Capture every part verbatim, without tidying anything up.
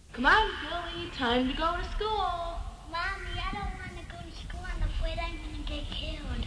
Come on, Billy, time to go to school. Mommy, I don't want to go to school. I'm afraid I'm going to get killed.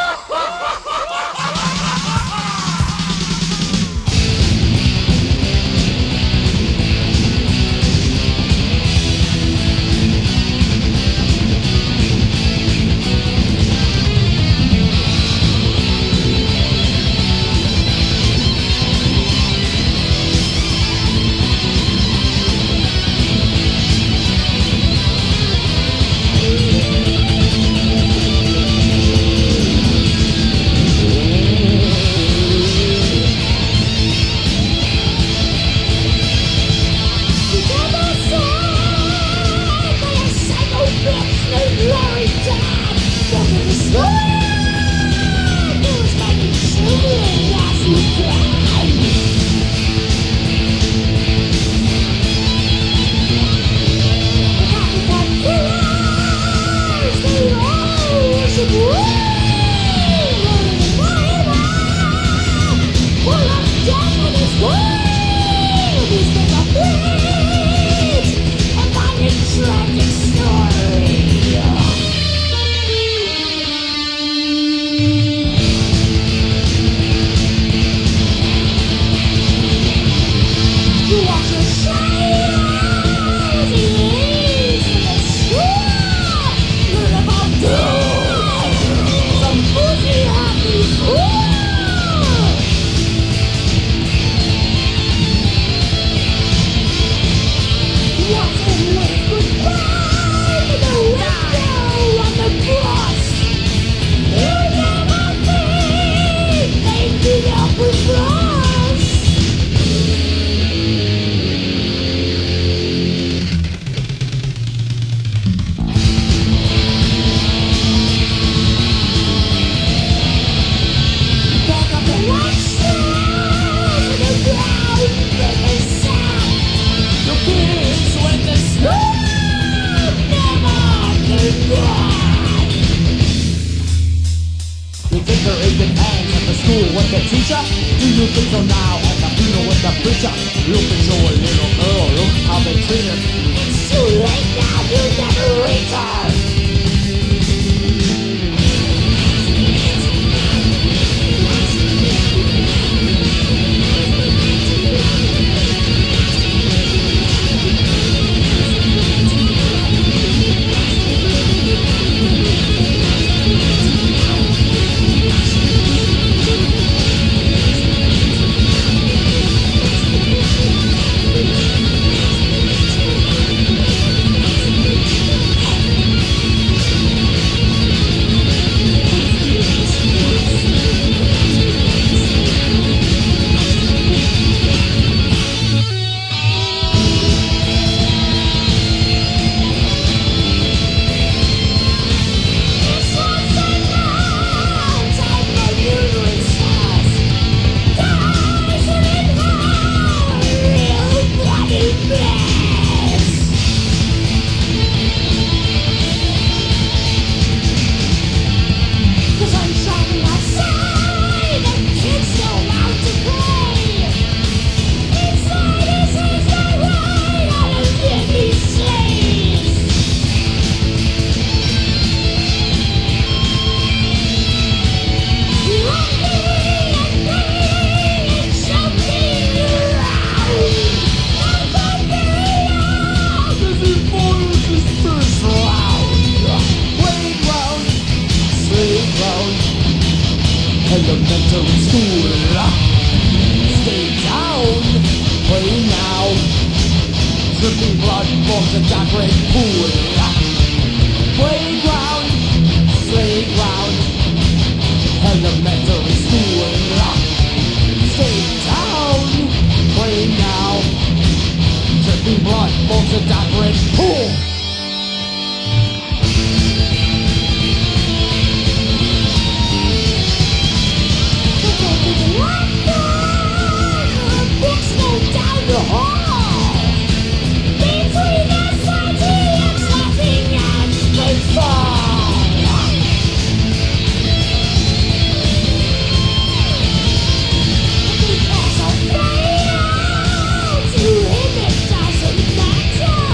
Elementary school, stay down, play now. Dripping blood from the dark red pool. Playground, playground, elementary school. Stay down, play now. Dripping blood from the dark red pool. Down the hall, between us and the nothing and space fall. Because I failed to him, it doesn't matter.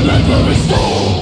memory stone.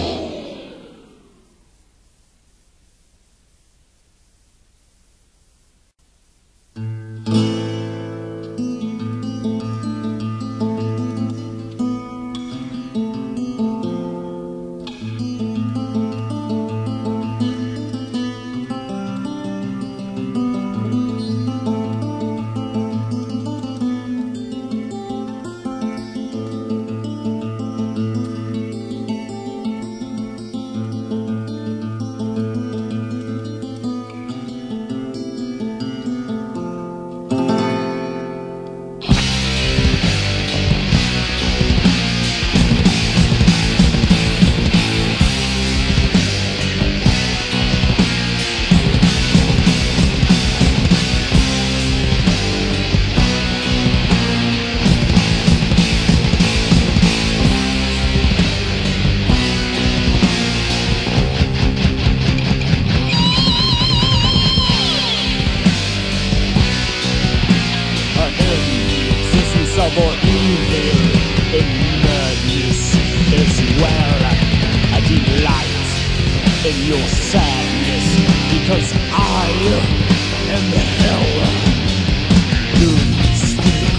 More evil in madness as well. I delight in your sadness because I am hell. You speak,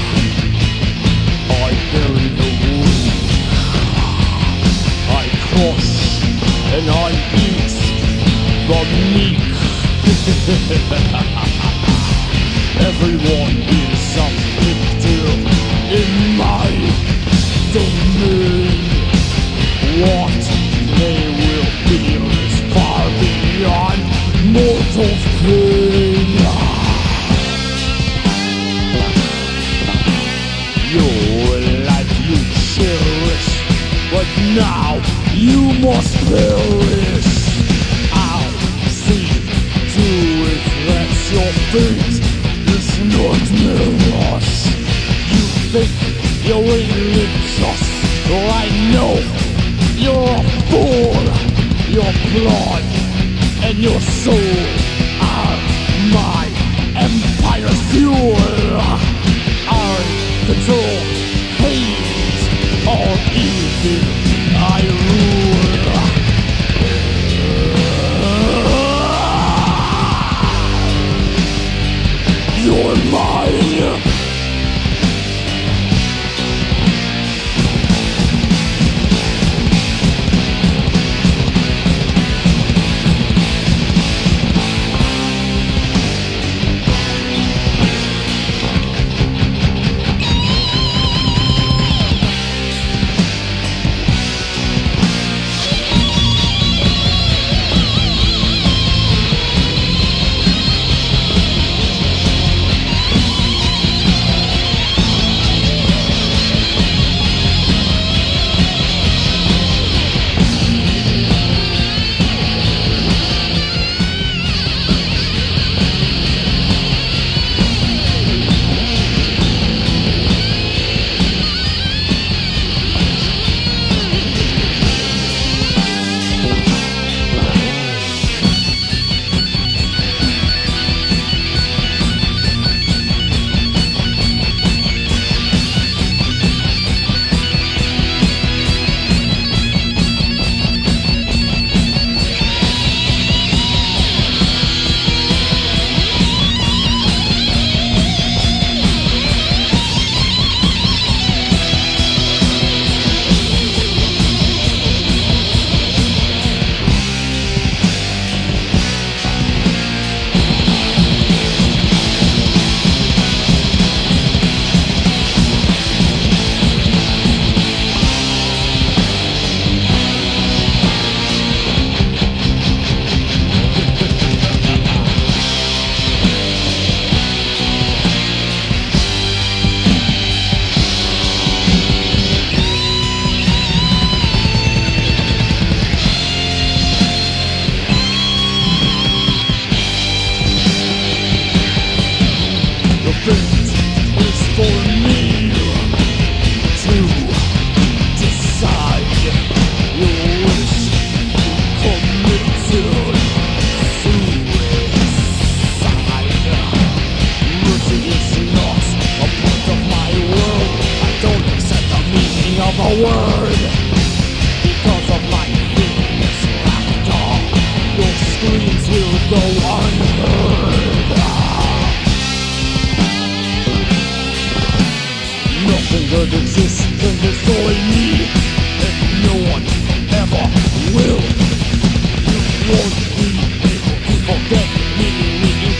I bury the wound, I crush and I eat the meek. Everyone is a victim in my domain. What they will feel is far beyond mortal pain. Your life you cherish, but now you must perish. I'll see to it that your fate is not mirrors. You think you're religious, I know you're a fool. Your blood and your soul are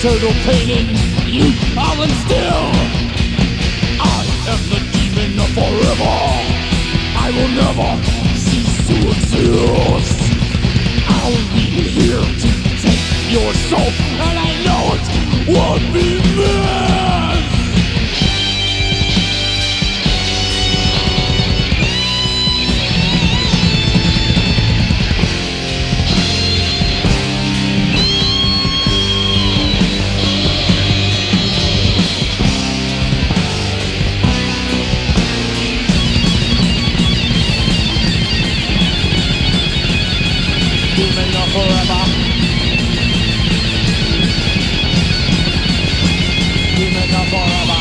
eternal pain in you, I'll instill. I am the demon of forever. I will never cease to exist. I'll be here to take your soul, and I know it won't be missed. Demon of forever. Demon of forever.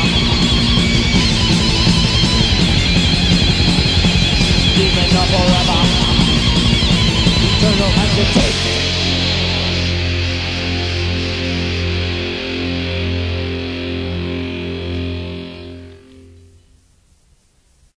Demon of forever. Eternal has to take